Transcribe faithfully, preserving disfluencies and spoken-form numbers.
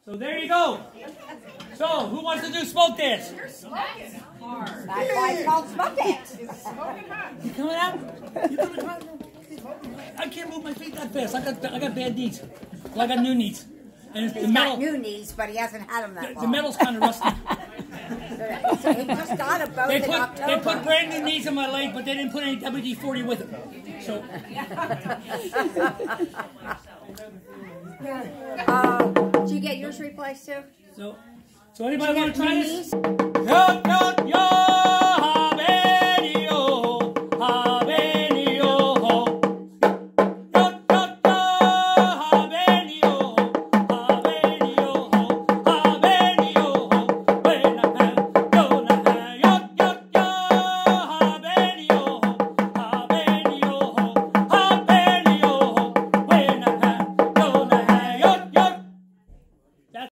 So there you go. So who wants to do smoke dance? That's why it's called smoke dance. You coming out? You coming out? I can't move my feet that fast. I got I got bad knees. Well, I got new knees. And He's the metal, got new knees, but he hasn't had them that the, long. the metal's kind of rusty. So he just got a boat They in put October. they put brand new knees on my leg, but they didn't put any W D forty with them. So. uh, did you get yours replaced too? So, so anybody want to try this? Knees? Yo, yo, yo!